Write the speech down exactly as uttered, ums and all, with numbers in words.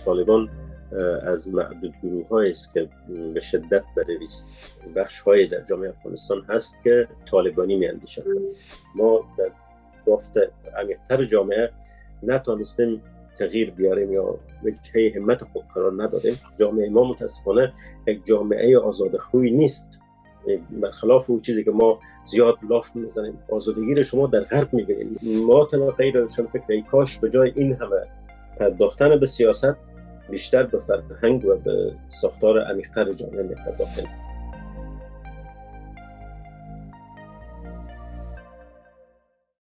طالبان از معدود گروه هایی است که به شدت بدویست. بخش های در جامعه افغانستان هست که طالبانی می اندیشند. ما در بافت عمیق‌تر جامعه نتانستیم تغییر بیاریم یا وجهه همت خود قرار ندادیم. جامعه ما متاسفانه یک جامعه آزادخوی نیست، برخلاف اون چیزی که ما زیاد لاف میزنیم. آزادگی رو شما در غرب میبینید. ما طبقه روشن فکر کاش به جای این همه پرداختن به سیاست بیشتر به فرهنگ و به ساختار عمیق‌تر جامعه می‌پرداختیم.